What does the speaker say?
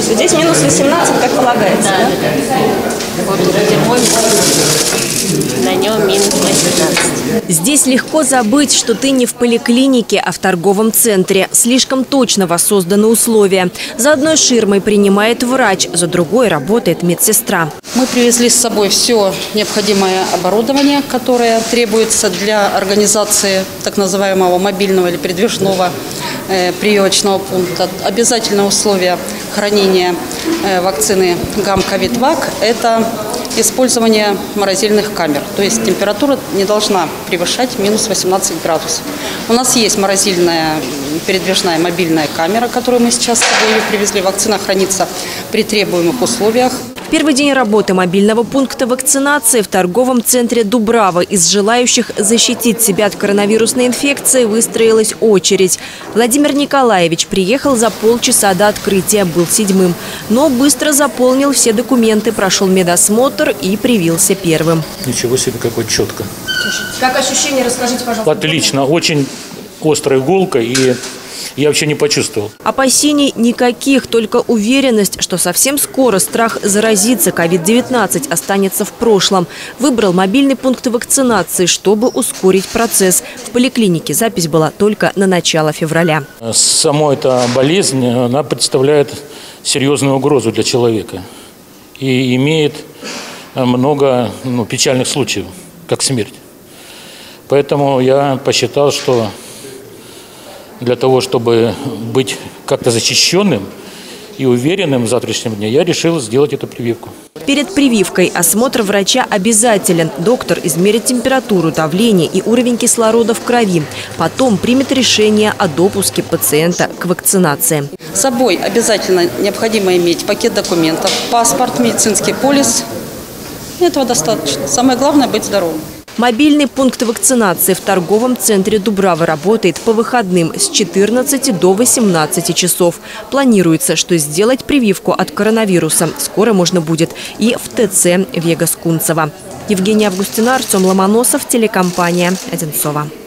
есть вот здесь минус 18, как полагается, да? Вот термометр, на нем минус 18. Здесь легко забыть, что ты не в поликлинике, а в торговом центре. Слишком точно воссозданы условия. За одной ширмой принимает врач, за другой работает медсестра. Мы привезли с собой все необходимое оборудование, которое требуется для организации так называемого мобильного или передвижного прививочного пункта. Обязательное условие хранения вакцины ГАМ-ковид-ВАК – это использование морозильных камер. То есть температура не должна превышать минус 18 градусов. У нас есть морозильная передвижная мобильная камера, которую мы сейчас с собой привезли. Вакцина хранится при требуемых условиях. Первый день работы мобильного пункта вакцинации в торговом центре Дубрава. Из желающих защитить себя от коронавирусной инфекции выстроилась очередь. Владимир Николаевич приехал за полчаса до открытия, был 7-м. Но быстро заполнил все документы, прошел медосмотр и привился первым. Ничего себе, какой четко. Как ощущение, расскажите, пожалуйста. Отлично, очень острая иголка, и я вообще не почувствовал. Опасений никаких, только уверенность, что совсем скоро страх заразиться COVID-19 останется в прошлом. Выбрал мобильный пункт вакцинации, чтобы ускорить процесс. В поликлинике запись была только на начало февраля. Сама эта болезнь, она представляет серьезную угрозу для человека и имеет много печальных случаев, как смерть. Поэтому я посчитал, что для того, чтобы быть как-то защищенным и уверенным в завтрашнем дне, я решил сделать эту прививку. Перед прививкой осмотр врача обязателен. Доктор измерит температуру, давление и уровень кислорода в крови. Потом примет решение о допуске пациента к вакцинации. С собой обязательно необходимо иметь пакет документов, паспорт, медицинский полис. Этого достаточно. Самое главное – быть здоровым. Мобильный пункт вакцинации в торговом центре Дубрава работает по выходным с 14 до 18 часов. Планируется, что сделать прививку от коронавируса скоро можно будет и в ТЦ Вегас-Кунцево. Евгения Августина, Артем Ломоносов, телекомпания «Одинцово».